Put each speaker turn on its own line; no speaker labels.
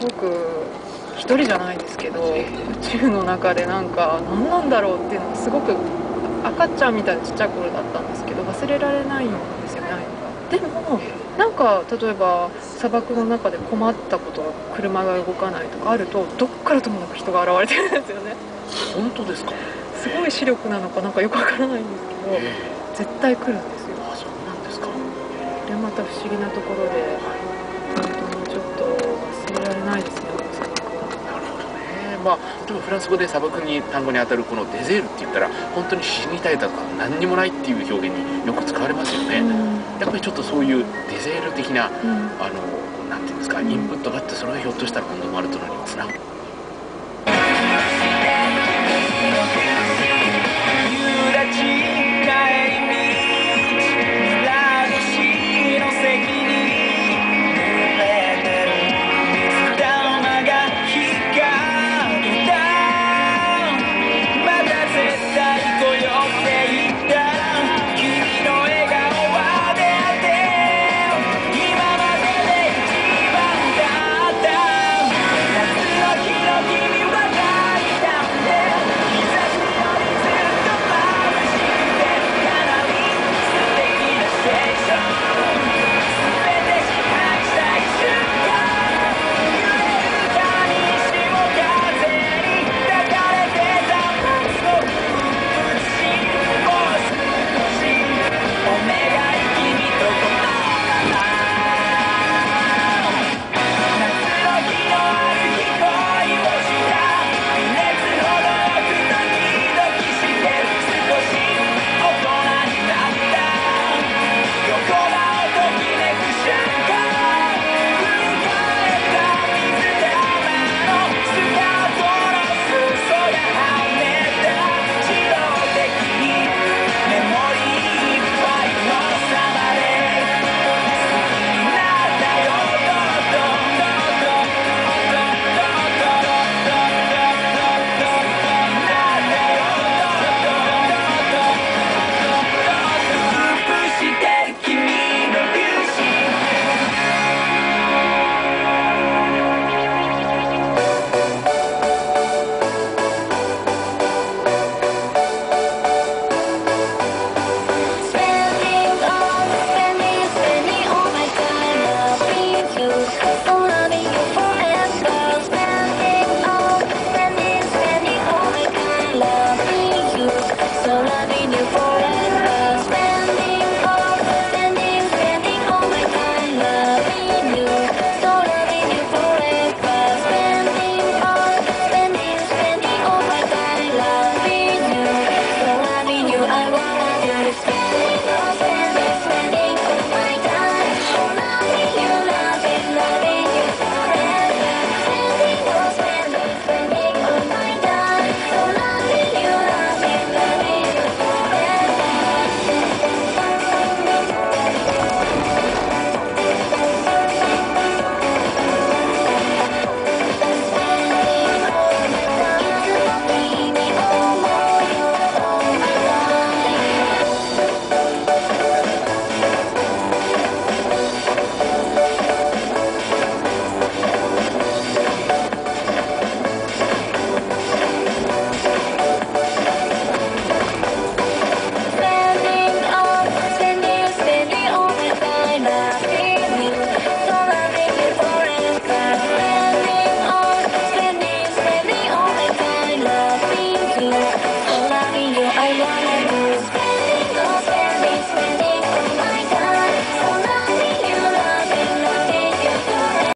ごく一人じゃないですけど、宇宙の中でなんか何なんだろうっていうのがすごく赤ちゃんみたいなちっちゃい頃だったんですけど、忘れられないんですよね、ああいうのが。でもなんか例えば砂漠の中で困ったことが、車が動かないとかあると、どっからともなく人が現れてるんですよね。
本当ですか？
すごい視力なのかなんかよくわからないんですけど、絶対来るんですよ。
あ、そうなんですか。
これまた不思議なところで、本当にちょっと忘れられないですね、この砂漠は。
なるほどね。まあでもフランス語で砂漠に単語に当たるこのデゼールって言ったら、本当に死に絶えたとか何にもないっていう表現によく使われますよね。やっぱりちょっとそういうデゼール的な、なんていうんですか、インプットがあって、それがひょっとしたら本当マルトロにつながる